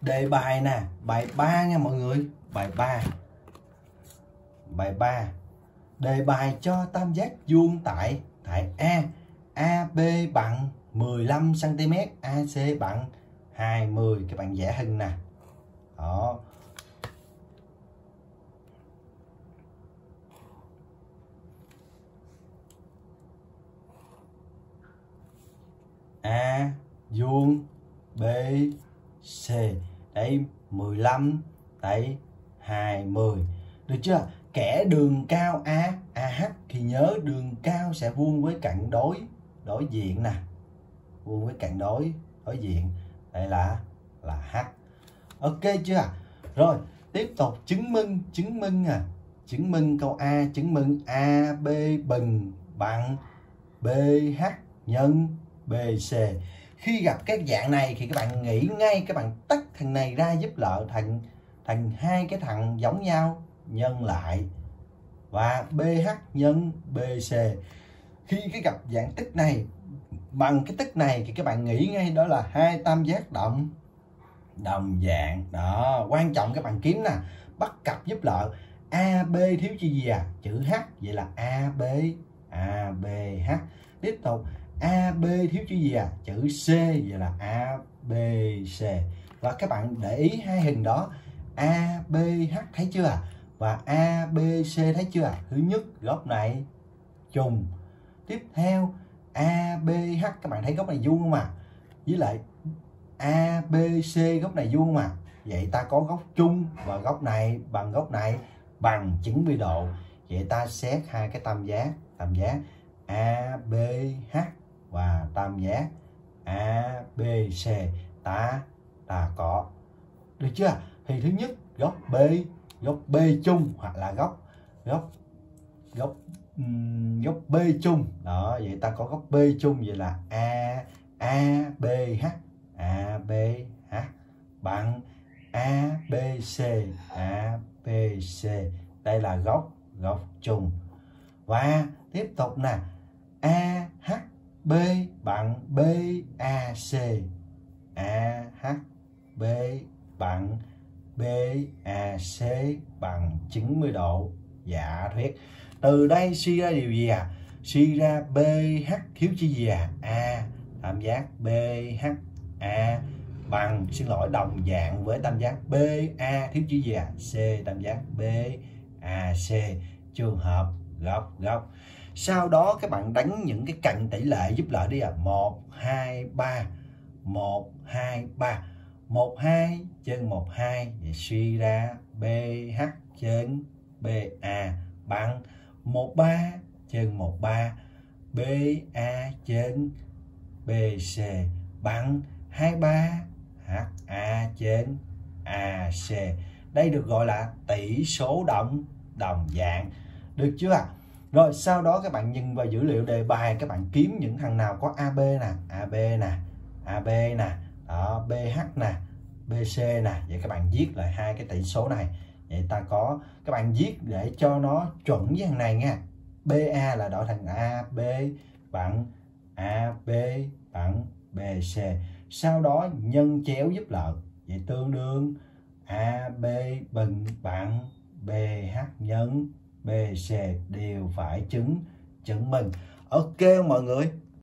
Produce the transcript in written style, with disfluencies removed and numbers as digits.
Đề bài nè, bài 3 nha mọi người. Bài 3. Bài 3. Đề bài cho tam giác vuông tại A. AB bằng 15 cm, AC bằng 20. Các bạn vẽ hình nè. Đó. A vuông B C. Đây 15, đây 20. Được chưa? Kẻ đường cao AH thì nhớ đường cao sẽ vuông với cạnh đối diện nè. Vuông với cạnh đối diện. Đây là H. Ok chưa? Rồi, tiếp tục chứng minh câu A, chứng minh AB bằng BH nhân BC. Khi gặp các dạng này thì các bạn nghĩ ngay, các bạn tách thằng này ra giúp lợi thành hai cái thằng giống nhau, nhân lại và BH nhân BC. Khi cái gặp dạng tích này bằng cái tích này thì các bạn nghĩ ngay đó là hai tam giác đồng dạng. Đó, quan trọng các bạn kiếm nè, bắt cặp giúp lợi. AB thiếu chữ gì à? Chữ H, vậy là ABH. Tiếp tục AB thiếu chữ gì à? Chữ C, vậy là ABC. Và các bạn để ý hai hình đó, ABH thấy chưa à? Và ABC thấy chưa à? Thứ nhất góc này trùng. Tiếp theo ABH, các bạn thấy góc này vuông không à? Với lại ABC góc này vuông mà. Vậy ta có góc chung và góc này bằng 90 độ. Vậy ta xét hai cái tam giác ABH và tam giác ABC ta có. Được chưa? Thì thứ nhất góc B chung, hoặc là góc B chung. Đó, vậy ta có góc B chung, vậy là ABH bằng ABC. Đây là góc chung. Và tiếp tục nè, AHB bằng BAC. AHB bằng BAC bằng 90 độ. Dạ thuyết. Từ đây suy ra điều gì à? Suy ra BH thiếu chữ gì à? Tam giác BHA bằng, đồng dạng với tam giác BA thiếu chữ gì à? C, tam giác BAC, trường hợp góc. Sau đó các bạn đánh những cái cạnh tỷ lệ giúp lợi đi à. 1, 2, 3. 1, 2, 3. 1, 2 trên 1, 2. Vậy suy ra BH trên BA bằng 1, 3 trên 1, 3. BA trên BC bằng 23 HA trên AC. Đây được gọi là tỷ số đồng dạng. Được chưa ạ? Rồi sau đó các bạn nhìn vào dữ liệu đề bài, các bạn kiếm những thằng nào có AB nè, đó, BH nè, BC nè. Vậy các bạn viết lại hai cái tỷ số này. Vậy ta có, các bạn viết để cho nó chuẩn với thằng này nha. BA là đổi thành AB bằng BC. Sau đó nhân chéo giúp lợi. Vậy tương đương AB bằng BH nhân BC đều phải chứng minh. Ok mọi người?